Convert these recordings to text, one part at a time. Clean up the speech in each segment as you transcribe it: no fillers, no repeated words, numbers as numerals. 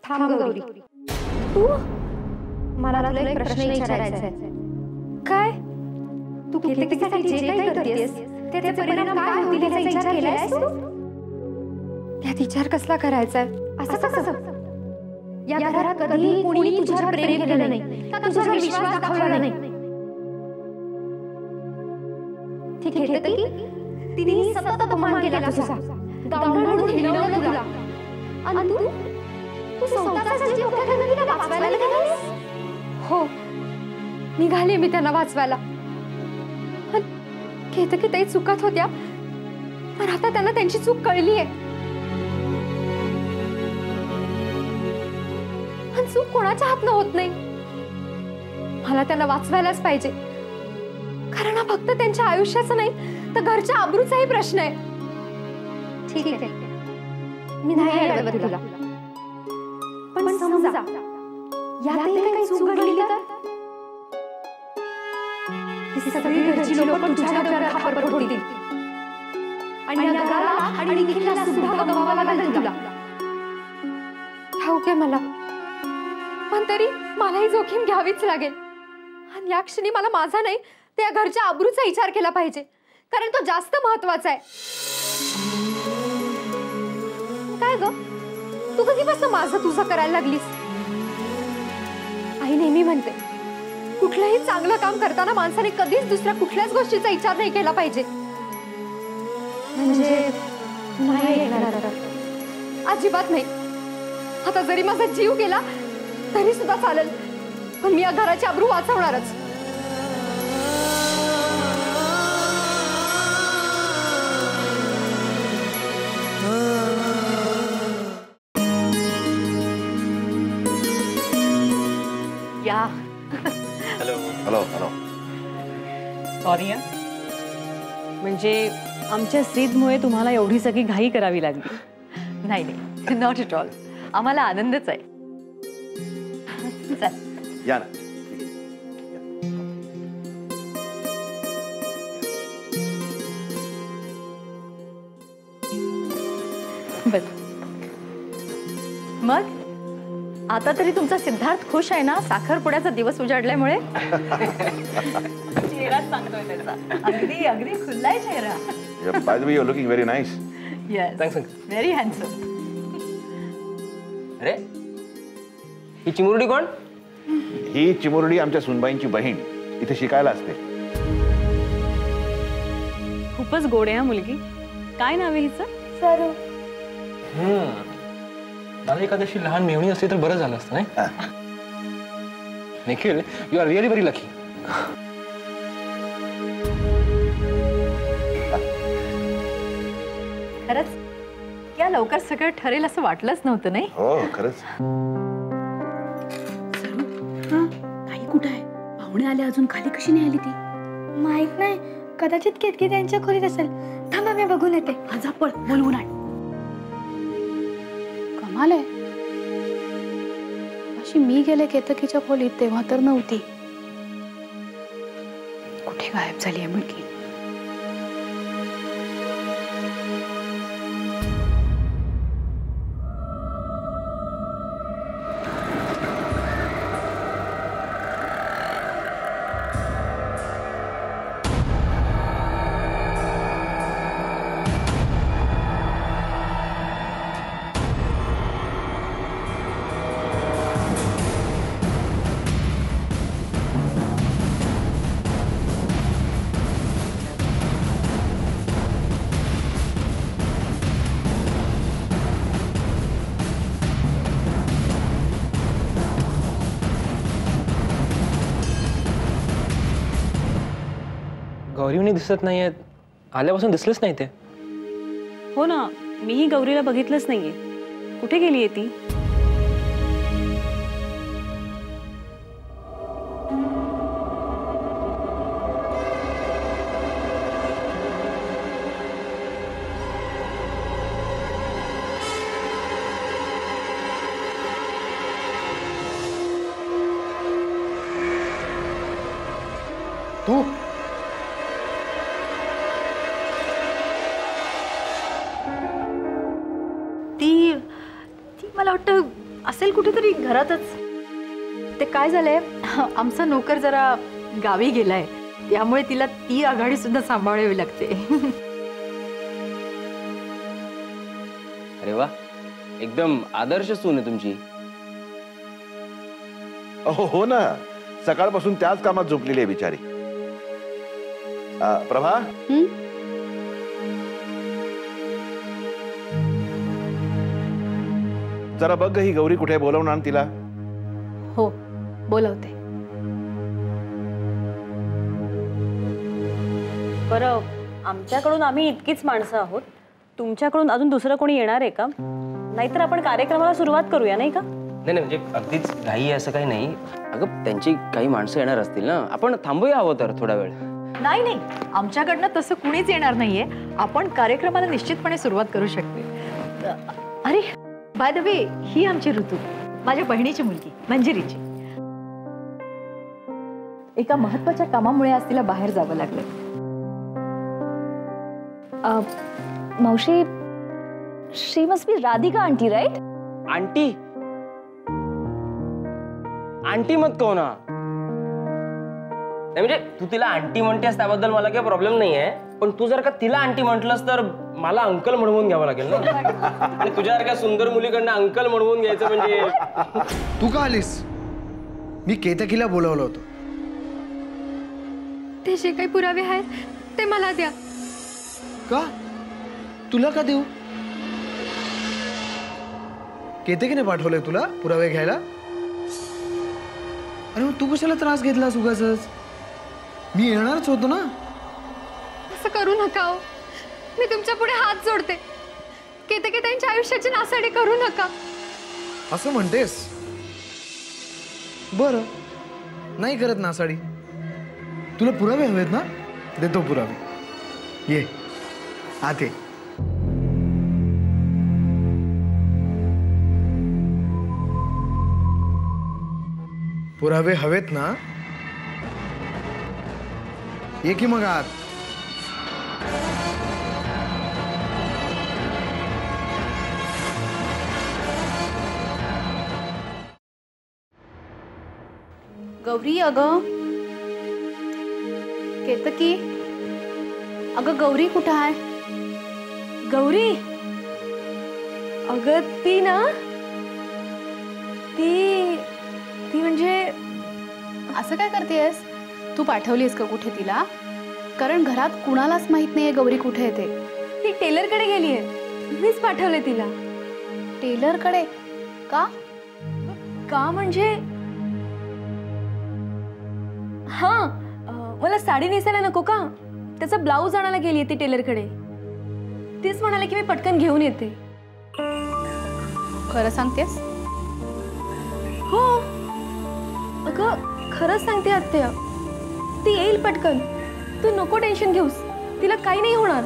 थांब गौरी, तू मला तुला एक प्रश्न विचारायचा आहे. काय तू केतकीसाठी जे काही करतेस त्याचे परिणाम काय होतील याचा विचार केलायस तू? त्यात विचार कसला करायचा? असं कसं? या घरात कधीही कोणी तुझ्यावर प्रेम केलं नाही का तुझ्यावर विश्वास दाखवला नाही. ठीक आहे केतकी, तिने सतत अपमान केला तुझा, गावंढळ म्हणून हिणवलं तुला, आणि तू स्वतःचा जीव धोक्यात घालून तिला वाचवायला निघालीस. हो, निघाले मी त्यांना वाचवायला. केतकी ताई चुकत होत्या, पण आता त्यांना त्यांची चूक कळलीये. चूक कोणाच्या हातनं होत नाही. मला त्यांना वाचवायलाच पाहिजे, कारण हा फक्त त्यांच्या आयुष्याचा नाही तर घरच्या आबरूचाही प्रश्न आहे. ठीक आहे, मी नाही अडवत तुला, पण समजा यातही काही चूक घडली तर ही सगळी घरची लोक तुझ्या डोक्यावर खापर फोडतील आणि या घराला आणि निखिलला सुद्धा गमवावं लागेल तुला. ठाऊक आहे मला, पण तरी मलाही जोखीम घ्यावीच लागेल. आणि या क्षणी मला माझा नाही त्या घरच्या आबरूचा विचार केला पाहिजे, कारण तो जास्त महत्वाचा आहे. काय ग, तू कधीपासून माझं तुझं करायला लागलीस? आई नेहमी म्हणते कुठलंही चांगलं काम करताना माणसाने कधीच दुसऱ्या कुठल्याच गोष्टीचा विचार नाही केला पाहिजे. म्हणजे नाही ऐकणार? अजिबात नाही. आता जरी माझा जीव गेला तरी सुद्धा चालेल, पण मी या घराची आबरू वाचवणारच. या हॅलो हॅलो हॅलो. सॉरी म्हणजे आमच्या सिद्धमुळे तुम्हाला एवढी सगळी घाई करावी लागली. नाही नाही, नॉट एट ऑल. आम्हाला आनंदच आहे. या ना. बस मग आता तरी तुमचा सिद्धार्थ खुश आहे ना, साखरपुड्याचा दिवस उजाडल्यामुळे? चेहरा सांगतोय त्याचा. अगदी अगदी खुललाय चेहरा. By the way, you're looking very nice. Yes. Thanks, Very handsome. अरे ही चिमुरडी कोण? ही चिमुरडी आमच्या सुनबाईंची बहीण, इथे शिकायला असते. खूपच गोड आहे मुलगी. काय नाव आहे हिचं? सरू. मला एखाद्याशी लहान मेवणी असली तर बरं झालं असतं नाही? Nikhil, you are really very lucky. खरंच या लवकर सगळं ठरेल असं वाटलंच नव्हतं, नाही? हो खरंच. ताई कुठं आहे? पाहुणे आले अजून, खाली कशी नाही आली ती? माहित नाही, कदाचित केतकी त्यांच्या खोलीत असेल. थांबा मी बघून येते. जा पळ, बोलवून आण. कमाल आहे, अशी मी गेले केतकीच्या खोलीत तेव्हा तर नव्हती. कुठे गायब झाली आहे मुलगी? गौरीवणी दिसत नाहीयेत. आल्यापासून दिसलेच नाही ते. हो ना, मीही गौरीला बघितलंच नाहीये. कुठे गेलीये ती? तू ती मला वाटतं असेल कुठे कुठेतरी घरातच. ते काय झालंय, आमचा नोकर जरा गावी गेलाय, त्यामुळे तिला ती आघाडी सुद्धा सांभाळावी लागते. अरे वा, एकदम आदर्श सून आहे तुमची. हो ना, सकाळपासून त्याच कामात झोपलेली आहे बिचारी. प्रभा, जरा बघ ही गौरी कुठे, बोलवून आण तिला. हो, बोलवते. बरं, आमच्याकडून आम्ही इतकीच माणसं आहोत, तुमच्याकडून अजून दुसरं कोणी येणार आहे का? नाहीतर आपण कार्यक्रमाला सुरुवात करूया, नाही का? नाही नाही, म्हणजे अगदीच घाई आहे असं काही नाही. अगं त्यांची काही माणसं येणार असतील ना, आपण थांबूया हवं तर थोडा वेळ. नाही नाही, आमच्याकडनं तसं कुणीच येणार नाहीये. आपण कार्यक्रमाला निश्चितपणे सुरुवात करू शकते. अरे बाय द वे, ही आमची ऋतू, माझ्या बहिणीची मुलगी, मंजिरीची. एका महत्वाच्या कामामुळे आज तिला बाहेर जावं लागलं. मावशी, she must be Radhika aunty, right? Aunty aunty मत कहो ना. नाही म्हणजे तू तिला आंटी म्हणतेस त्याबद्दल मला काही प्रॉब्लेम नाही आहे, पण तू जर का तिला आंटी म्हटलंस तर मला अंकल म्हणवून घ्यावं लागेल ना. आणि तुझ्यासारख्या सुंदर मुलीकडनं अंकल म्हणवून घ्यायचं म्हणजे. तू का आलीस? मी केतकीला बोलवलं होतं. ते जे काही पुरावे आहेत ते मला द्या. का? तुला का देऊ? केतकीने पाठवलंय तुला पुरावे घ्यायला? अरे मग तू कशाला त्रास घेतलास उगाचच? मी येणारच होतो ना. असं करू नका हो. मी तुमच्या पुढे हात जोडते. केतकी त्यांच्या आयुष्याची नासाडी करू नका. असं म्हणतेस? बरं, नाही करत नासाडी. तुला पुरावे हवेत ना? देतो पुरावे. ये आते. पुरावे हवेत ना? ये की मग आत. गौरी, अगं केतकी, अगं गौरी कुठं आहे? गौरी, अगं ती ना, ती म्हणजे असं काय करतेस? तू पाठवलीस का कुठे तिला? कारण घरात कुणालाच माहित नाहीये गौरी कुठे येते. ती टेलरकडे गेलीये. मीच पाठवले तिला. टेलरकडे? का? का म्हणजे, हा, मला साडी नेसायला नको का? त्याचा ब्लाऊज आणायला गेली ती टेलरकडे. तीच म्हणाले की मी पटकन घेऊन येते. खरं सांगतेस? हो, अगं खरंच सांगते आत्या. ती येईल पटकन. तू नको टेन्शन घेऊस. तिला काही नाही होणार.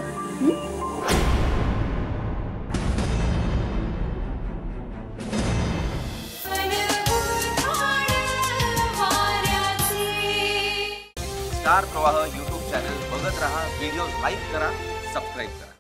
स्टार प्रवाह यूट्यूब चॅनल बघत रहा, व्हिडिओ लाईक करा, सबस्क्राईब करा.